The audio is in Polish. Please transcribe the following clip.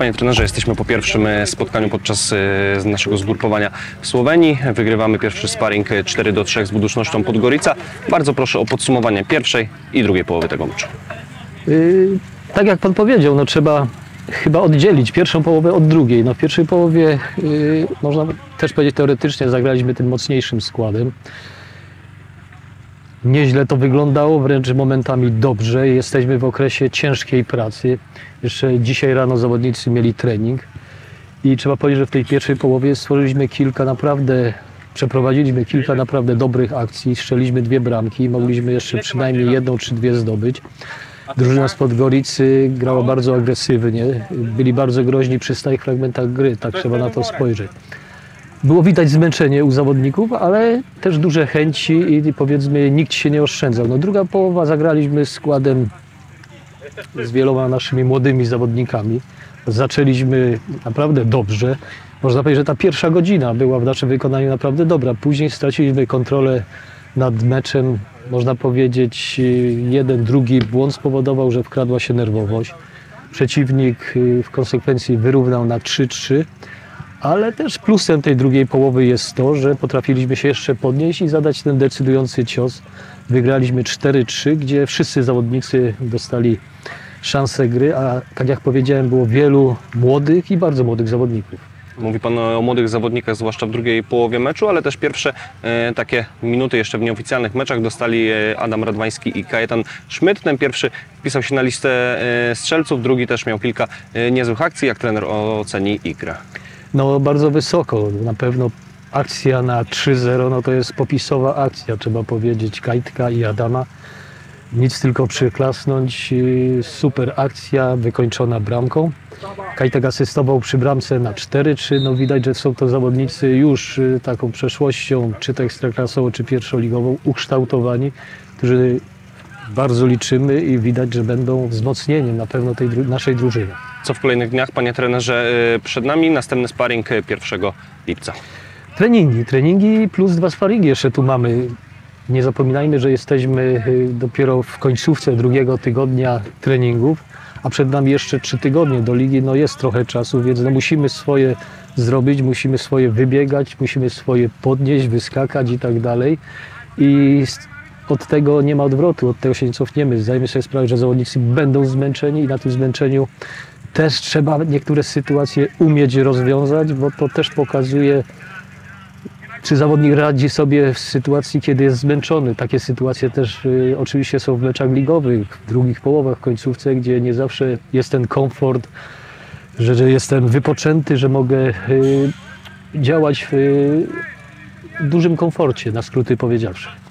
Panie trenerze, jesteśmy po pierwszym spotkaniu podczas naszego zgrupowania w Słowenii. Wygrywamy pierwszy sparring 4-3 z Budućnością Podgorica. Bardzo proszę o podsumowanie pierwszej i drugiej połowy tego meczu. Tak jak Pan powiedział, no trzeba chyba oddzielić pierwszą połowę od drugiej. No w pierwszej połowie, można też powiedzieć teoretycznie, zagraliśmy tym mocniejszym składem. Nieźle to wyglądało, wręcz momentami dobrze. Jesteśmy w okresie ciężkiej pracy. Jeszcze dzisiaj rano zawodnicy mieli trening i trzeba powiedzieć, że w tej pierwszej połowie przeprowadziliśmy kilka naprawdę dobrych akcji, strzeliliśmy 2 bramki, mogliśmy jeszcze przynajmniej 1 czy 2 zdobyć. Drużyna z Podgoricy grała bardzo agresywnie, byli bardzo groźni przy stałych fragmentach gry, tak trzeba na to spojrzeć. Było widać zmęczenie u zawodników, ale też duże chęci i powiedzmy nikt się nie oszczędzał. No, druga połowa zagraliśmy składem z wieloma naszymi młodymi zawodnikami. Zaczęliśmy naprawdę dobrze. Można powiedzieć, że ta pierwsza godzina była w naszym wykonaniu naprawdę dobra. Później straciliśmy kontrolę nad meczem. Można powiedzieć, jeden, drugi błąd spowodował, że wkradła się nerwowość. Przeciwnik w konsekwencji wyrównał na 3-3. Ale też plusem tej drugiej połowy jest to, że potrafiliśmy się jeszcze podnieść i zadać ten decydujący cios. Wygraliśmy 4-3, gdzie wszyscy zawodnicy dostali szansę gry, a tak jak powiedziałem, było wielu młodych i bardzo młodych zawodników. Mówi Pan o młodych zawodnikach, zwłaszcza w drugiej połowie meczu, ale też pierwsze takie minuty jeszcze w nieoficjalnych meczach dostali Adam Radwański i Kajetan Szmyt. Ten pierwszy wpisał się na listę strzelców, drugi też miał kilka niezłych akcji. Jak trener oceni ich grę? No bardzo wysoko, na pewno akcja na 3-0, no to jest popisowa akcja, trzeba powiedzieć, Kajtka i Adama. Nic tylko przyklasnąć, super akcja wykończona bramką. Kajtek asystował przy bramce na 4-3, no widać, że są to zawodnicy już taką przeszłością, czy to ekstraklasową, czy pierwszoligową, ukształtowani, którzy bardzo liczymy i widać, że będą wzmocnieniem na pewno tej naszej drużyny. Co w kolejnych dniach, Panie trenerze, przed nami? Następny sparring 1 lipca. Treningi plus 2 sparingi jeszcze tu mamy. Nie zapominajmy, że jesteśmy dopiero w końcówce drugiego tygodnia treningów, a przed nami jeszcze 3 tygodnie do ligi. No jest trochę czasu, więc no musimy swoje zrobić, musimy swoje wybiegać, musimy swoje podnieść, wyskakać i tak dalej. I od tego nie ma odwrotu, od tego się nie cofniemy. Zdajemy sobie sprawę, że zawodnicy będą zmęczeni i na tym zmęczeniu też trzeba niektóre sytuacje umieć rozwiązać, bo to też pokazuje, czy zawodnik radzi sobie w sytuacji, kiedy jest zmęczony. Takie sytuacje też oczywiście są w meczach ligowych, w drugich połowach, w końcówce, gdzie nie zawsze jest ten komfort, że jestem wypoczęty, że mogę działać w dużym komforcie, na skróty powiedziawszy.